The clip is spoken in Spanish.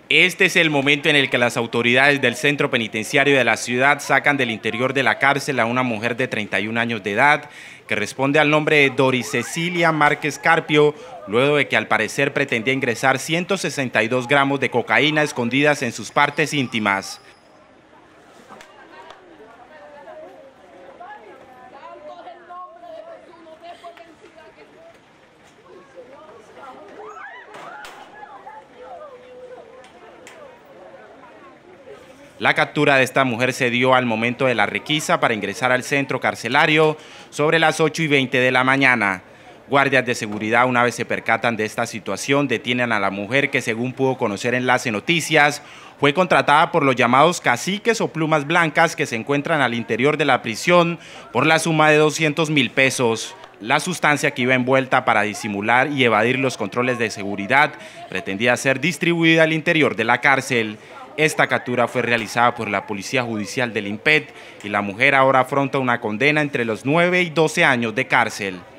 Este es el momento en el que las autoridades del centro penitenciario de la ciudad sacan del interior de la cárcel a una mujer de 31 años de edad que responde al nombre de Doris Cecilia Márquez Carpio, luego de que al parecer pretendía ingresar 162 gramos de cocaína escondidas en sus partes íntimas. La captura de esta mujer se dio al momento de la requisa para ingresar al centro carcelario sobre las 8:20 de la mañana. Guardias de seguridad, una vez se percatan de esta situación, detienen a la mujer que, según pudo conocer Enlace Noticias, fue contratada por los llamados caciques o plumas blancas que se encuentran al interior de la prisión por la suma de 200.000 pesos. La sustancia, que iba envuelta para disimular y evadir los controles de seguridad, pretendía ser distribuida al interior de la cárcel. Esta captura fue realizada por la Policía Judicial del INPET y la mujer ahora afronta una condena entre los 9 y 12 años de cárcel.